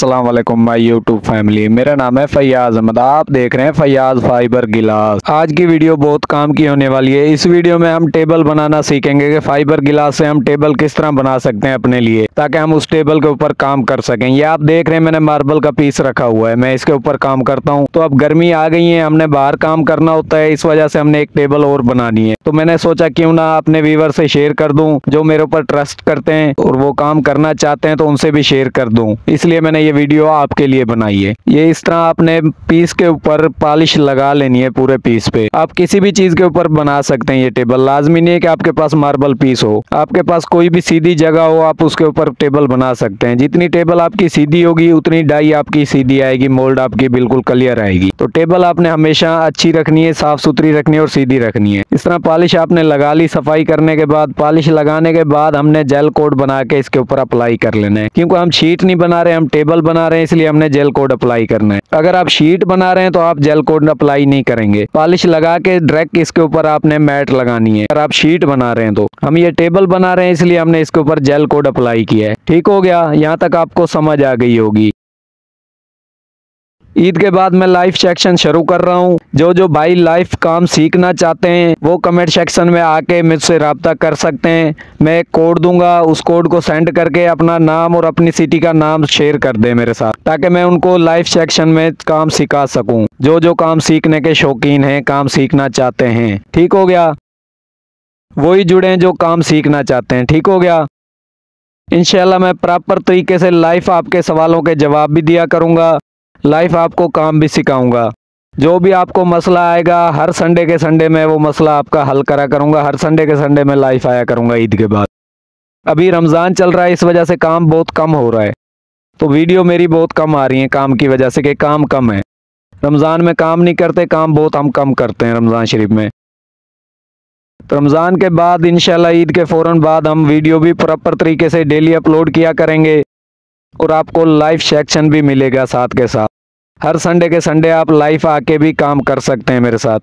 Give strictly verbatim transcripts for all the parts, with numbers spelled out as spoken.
अस्सलाम वालेकुम my YouTube family. मेरा नाम है फैयाज अहमद। आप देख रहे हैं फैयाज फाइबर गिलास। आज की वीडियो बहुत काम की होने वाली है। इस वीडियो में हम टेबल बनाना सीखेंगे कि फाइबर गिलास से हम टेबल किस तरह बना सकते हैं अपने लिए, ताकि हम उस टेबल के ऊपर काम कर सकें। ये आप देख रहे हैं मैंने मार्बल का पीस रखा हुआ है, मैं इसके ऊपर काम करता हूँ। तो अब गर्मी आ गई है, हमने बाहर काम करना होता है, इस वजह से हमने एक टेबल और बनानी है। तो मैंने सोचा क्यों ना अपने व्यूअर से शेयर कर दूं, जो मेरे ऊपर ट्रस्ट करते हैं और वो काम करना चाहते हैं, तो उनसे भी शेयर कर दूं। इसलिए मैंने ये वीडियो आपके लिए बनाई है। ये इस तरह आपने पीस के ऊपर पॉलिश लगा लेनी है पूरे पीस पे। आप किसी भी चीज के ऊपर बना सकते हैं ये टेबल, लाजमी नहीं है कि आपके पास मार्बल पीस हो। आपके पास कोई भी सीधी जगह हो, आप उसके ऊपर टेबल बना सकते हैं। जितनी टेबल आपकी सीधी होगी उतनी डाई आपकी सीधी आएगी, मोल्ड आपकी बिल्कुल क्लियर आएगी। तो टेबल आपने हमेशा अच्छी रखनी है, साफ सुथरी रखनी है और सीधी रखनी है। इस तरह पॉलिश आपने लगा ली। सफाई करने के बाद, पॉलिश लगाने के बाद हमने जेल कोड बना के इसके ऊपर अप्लाई कर लेना है। क्योंकि हम शीट नहीं बना रहे, हम टेबल बना रहे हैं, इसलिए हमने जेल कोड अप्लाई करना है। अगर आप शीट बना रहे हैं तो आप जेल कोड अप्लाई नहीं करेंगे। पॉलिश लगा के डायरेक्ट इसके ऊपर आपने मैट लगानी है। अगर आप शीट बना रहे हैं तो हम ये टेबल बना रहे हैं, इसलिए हमने इसके ऊपर जेल कोड अप्लाई किया है। ठीक हो गया? यहाँ तक आपको समझ आ गई होगी। ईद के बाद मैं लाइव सेक्शन शुरू कर रहा हूँ। जो जो भाई लाइव काम सीखना चाहते हैं वो कमेंट सेक्शन में आके मुझसे रब्ता कर सकते हैं। मैं एक कोड दूंगा, उस कोड को सेंड करके अपना नाम और अपनी सिटी का नाम शेयर कर दे मेरे साथ, ताकि मैं उनको लाइव सेक्शन में काम सिखा सकूं। जो जो काम सीखने के शौकीन हैं, काम सीखना चाहते हैं। ठीक हो गया? वही जुड़े जो काम सीखना चाहते हैं। ठीक हो गया? इंशाल्लाह मैं प्रॉपर तरीके से लाइव आपके सवालों के जवाब भी दिया करूँगा, लाइव आपको काम भी सिखाऊंगा। जो भी आपको मसला आएगा, हर संडे के संडे में वो मसला आपका हल करा करूंगा। हर संडे के संडे में लाइव आया करूंगा ईद के बाद। अभी रमज़ान चल रहा है, इस वजह से काम बहुत कम हो रहा है, तो वीडियो मेरी बहुत कम आ रही है काम की वजह से, कि काम कम है। रमज़ान में काम नहीं करते, काम बहुत हम कम करते हैं रमज़ान शरीफ में। तो रमज़ान के बाद इंशाल्लाह ईद के फ़ौरन बाद हम वीडियो भी प्रॉपर तरीके से डेली अपलोड किया करेंगे और आपको लाइव सेक्शन भी मिलेगा साथ के साथ। हर संडे के संडे आप लाइव आके भी काम कर सकते हैं मेरे साथ।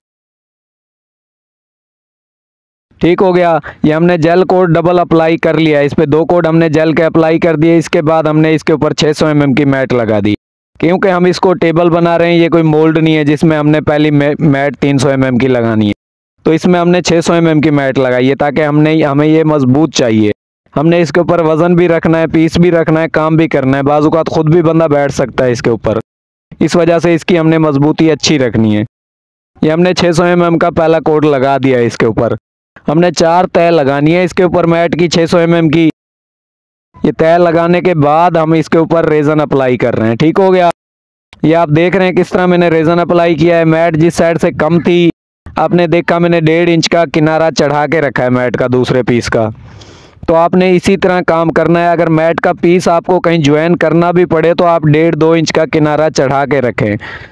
ठीक हो गया? ये हमने जेल कोड डबल अप्लाई कर लिया। इस पे दो कोड हमने जेल के अप्लाई कर दिए। इसके बाद हमने इसके ऊपर छः सौ एम एम की मैट लगा दी। क्योंकि हम इसको टेबल बना रहे हैं, ये कोई मोल्ड नहीं है जिसमें हमने पहली मैट तीन सौ एम एम की लगानी है। तो इसमें हमने छः सौ एम एम की मैट लगाई है, ताकि हमने हमें ये मजबूत चाहिए। हमने इसके ऊपर वजन भी रखना है, पीस भी रखना है, काम भी करना है। बाज़-औक़ात खुद भी बंदा बैठ सकता है इसके ऊपर, इस वजह से इसकी हमने मजबूती अच्छी रखनी है। ये हमने छः सौ एम एम का पहला कोड लगा दिया है। इसके ऊपर हमने चार तय लगानी है इसके ऊपर मैट की छः सौ एम एम की। ये तय लगाने के बाद हम इसके ऊपर रेजन अप्लाई कर रहे हैं। ठीक हो गया? ये आप देख रहे हैं किस तरह मैंने रेजन अप्लाई किया है। मैट जिस साइड से कम थी, आपने देखा मैंने डेढ़ इंच का किनारा चढ़ा के रखा है मैट का, दूसरे पीस का। तो आपने इसी तरह काम करना है। अगर मैट का पीस आपको कहीं ज्वाइन करना भी पड़े तो आप डेढ़ दो इंच का किनारा चढ़ा के रखें,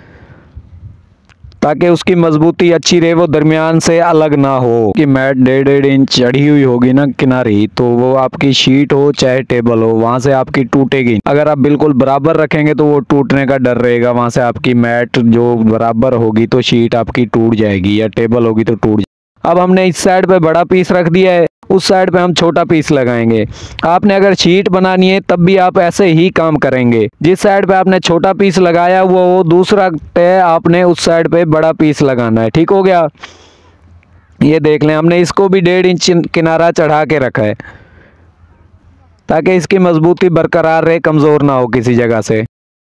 ताकि उसकी मजबूती अच्छी रहे, वो दरमियान से अलग ना हो। कि मैट डेढ़ डेढ़ इंच चढ़ी हुई होगी ना किनारी, तो वो आपकी शीट हो चाहे टेबल हो, वहाँ से आपकी टूटेगी। अगर आप बिल्कुल बराबर रखेंगे तो वो टूटने का डर रहेगा। वहाँ से आपकी मैट जो बराबर होगी तो शीट आपकी टूट जाएगी, या टेबल होगी तो टूट जाएगी। अब हमने इस साइड पे बड़ा पीस रख दिया है, उस साइड पे हम छोटा पीस लगाएंगे। आपने अगर शीट बनानी है तब भी आप ऐसे ही काम करेंगे। जिस साइड पे आपने छोटा पीस लगाया हुआ वो दूसरा तय आपने उस साइड पे बड़ा पीस लगाना है। ठीक हो गया? ये देख लें, हमने इसको भी डेढ़ इंच किनारा चढ़ा के रखा है, ताकि इसकी मजबूती बरकरार रहे, कमजोर ना हो किसी जगह से।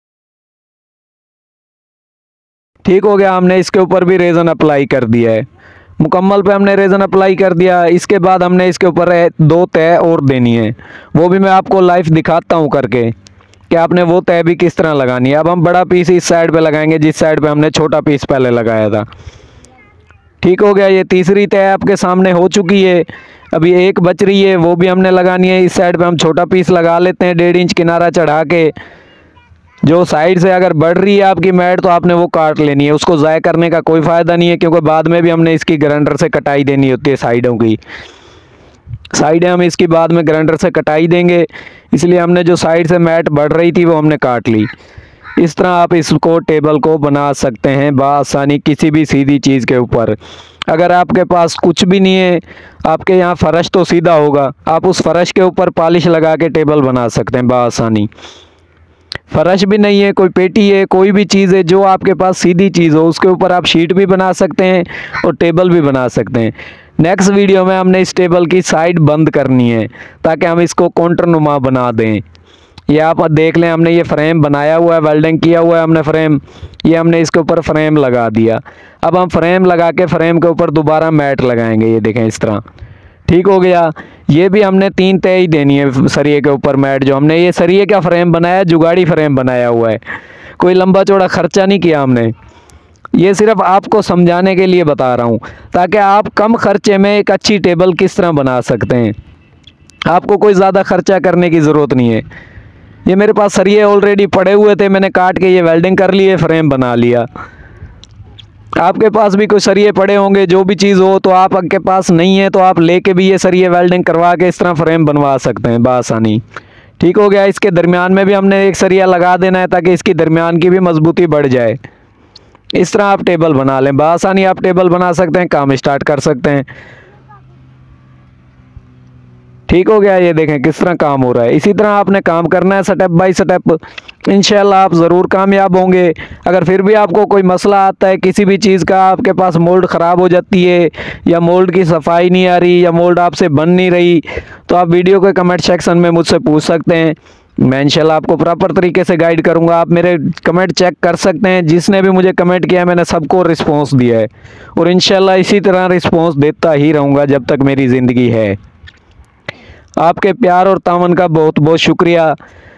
ठीक हो गया? हमने इसके ऊपर भी रेजन अप्लाई कर दिया है। मुकम्मल पे हमने रेजन अप्लाई कर दिया। इसके बाद हमने इसके ऊपर दो तय और देनी है, वो भी मैं आपको लाइव दिखाता हूँ करके कि आपने वो तय भी किस तरह लगानी है। अब हम बड़ा पीस इस साइड पे लगाएंगे जिस साइड पे हमने छोटा पीस पहले लगाया था। ठीक हो गया? ये तीसरी तय आपके सामने हो चुकी है। अभी एक बच रही है, वो भी हमने लगानी है। इस साइड पे हम छोटा पीस लगा लेते हैं डेढ़ इंच किनारा चढ़ा के। जो साइड से अगर बढ़ रही है आपकी मैट तो आपने वो काट लेनी है, उसको ज़ाय करने का कोई फ़ायदा नहीं है, क्योंकि बाद में भी हमने इसकी ग्राइंडर से कटाई देनी होती है साइडों की। साइडें हम इसकी बाद में ग्राइंडर से कटाई देंगे, इसलिए हमने जो साइड से मैट बढ़ रही थी वो हमने काट ली। इस तरह आप इसको टेबल को बना सकते हैं बआसानी किसी भी सीधी चीज़ के ऊपर। अगर आपके पास कुछ भी नहीं है, आपके यहाँ फ़र्श तो सीधा होगा, आप उस फ़र्श के ऊपर पॉलिश लगा के टेबल बना सकते हैं बआसानी। फर्श भी नहीं है, कोई पेटी है, कोई भी चीज़ है जो आपके पास सीधी चीज़ हो उसके ऊपर आप शीट भी बना सकते हैं और टेबल भी बना सकते हैं। नेक्स्ट वीडियो में हमने इस टेबल की साइड बंद करनी है ताकि हम इसको काउंटर नुमा बना दें। ये आप देख लें, हमने ये फ्रेम बनाया हुआ है, वेल्डिंग किया हुआ है हमने फ्रेम, ये हमने इसके ऊपर फ्रेम लगा दिया। अब हम फ्रेम लगा के फ्रेम के ऊपर दोबारा मैट लगाएंगे, ये देखें इस तरह, ठीक हो गया। ये भी हमने तीन तय ही देनी है सरिये के ऊपर मैट। जो हमने ये सरिये का फ्रेम बनाया, जुगाड़ी फ्रेम बनाया हुआ है, कोई लंबा चौड़ा खर्चा नहीं किया हमने। ये सिर्फ आपको समझाने के लिए बता रहा हूँ ताकि आप कम खर्चे में एक अच्छी टेबल किस तरह बना सकते हैं। आपको कोई ज़्यादा खर्चा करने की ज़रूरत नहीं है। ये मेरे पास सरिये ऑलरेडी पड़े हुए थे, मैंने काट के ये वेल्डिंग कर लिए, फ्रेम बना लिया। आपके पास भी कोई सरिये पड़े होंगे, जो भी चीज़ हो, तो आप आपके पास नहीं है तो आप लेके भी ये सरिये वेल्डिंग करवा के इस तरह फ्रेम बनवा सकते हैं बआसानी। ठीक हो गया। इसके दरमियान में भी हमने एक सरिया लगा देना है ताकि इसकी दरमियान की भी मजबूती बढ़ जाए। इस तरह आप टेबल बना लें, बआसानी आप टेबल बना सकते हैं, काम स्टार्ट कर सकते हैं। ठीक हो गया। ये देखें किस तरह काम हो रहा है। इसी तरह आपने काम करना है स्टेप बाय स्टेप, इंशाल्लाह आप ज़रूर कामयाब होंगे। अगर फिर भी आपको कोई मसला आता है किसी भी चीज़ का, आपके पास मोल्ड ख़राब हो जाती है या मोल्ड की सफाई नहीं आ रही या मोल्ड आपसे बन नहीं रही, तो आप वीडियो के कमेंट सेक्शन में मुझसे पूछ सकते हैं। मैं इंशाल्लाह आपको प्रॉपर तरीके से गाइड करूंगा। आप मेरे कमेंट चेक कर सकते हैं, जिसने भी मुझे कमेंट किया मैंने सबको रिस्पॉन्स दिया है और इंशाल्लाह इसी तरह रिस्पॉन्स देता ही रहूँगा जब तक मेरी ज़िंदगी है। आपके प्यार और तावन का बहुत बहुत शुक्रिया।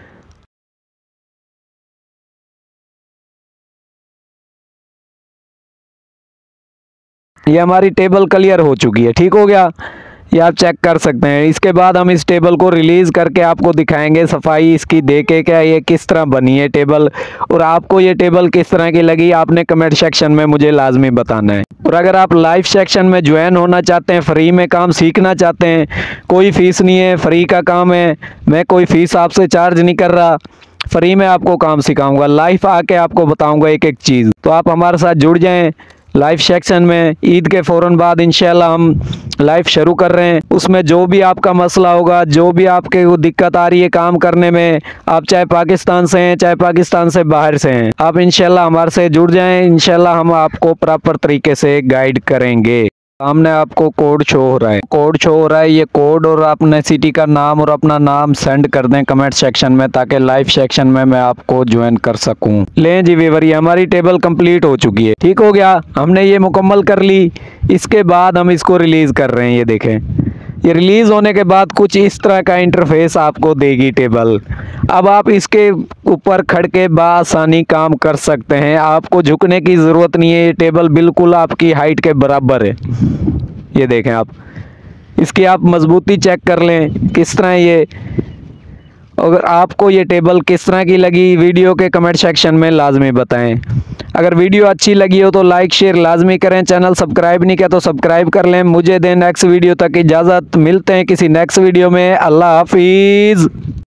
ये हमारी टेबल क्लियर हो चुकी है। ठीक हो गया, ये आप चेक कर सकते हैं। इसके बाद हम इस टेबल को रिलीज़ करके आपको दिखाएंगे सफाई इसकी दे के क्या ये किस तरह बनी है टेबल, और आपको ये टेबल किस तरह की लगी आपने कमेंट सेक्शन में मुझे लाजमी बताना है। और अगर आप लाइव सेक्शन में ज्वाइन होना चाहते हैं, फ्री में काम सीखना चाहते हैं, कोई फ़ीस नहीं है, फ्री का काम है, मैं कोई फ़ीस आपसे चार्ज नहीं कर रहा, फ्री में आपको काम सिखाऊंगा, लाइव आके आपको बताऊंगा एक एक चीज़। तो आप हमारे साथ जुड़ जाएं लाइव सेक्शन में। ईद के फ़ौरन बाद इंशाल्लाह हम लाइव शुरू कर रहे हैं। उसमें जो भी आपका मसला होगा, जो भी आपके को दिक्कत आ रही है काम करने में, आप चाहे पाकिस्तान से हैं चाहे पाकिस्तान से बाहर से हैं, आप इंशाल्लाह हमारे से जुड़ जाएं। इंशाल्लाह हम आपको प्रॉपर तरीके से गाइड करेंगे। सामने आपको कोड शो हो रहा है, कोड शो हो रहा है, ये कोड और अपने सिटी का नाम और अपना नाम सेंड कर दें कमेंट सेक्शन में ताकि लाइव सेक्शन में मैं आपको ज्वाइन कर सकूं। लें जी व्यूअर, ये हमारी टेबल कंप्लीट हो चुकी है। ठीक हो गया, हमने ये मुकम्मल कर ली। इसके बाद हम इसको रिलीज़ कर रहे हैं। ये देखें, ये रिलीज़ होने के बाद कुछ इस तरह का इंटरफेस आपको देगी टेबल। अब आप इसके ऊपर खड़ के बआसानी काम कर सकते हैं, आपको झुकने की ज़रूरत नहीं है। ये टेबल बिल्कुल आपकी हाइट के बराबर है। ये देखें आप, इसकी आप मजबूती चेक कर लें किस तरह ये। अगर आपको ये टेबल किस तरह की लगी वीडियो के कमेंट सेक्शन में लाजमी बताएं। अगर वीडियो अच्छी लगी हो तो लाइक शेयर लाजमी करें। चैनल सब्सक्राइब नहीं किया तो सब्सक्राइब कर लें। मुझे दें नेक्स्ट वीडियो तक इजाज़त। मिलते हैं किसी नेक्स्ट वीडियो में। अल्लाह हाफिज़।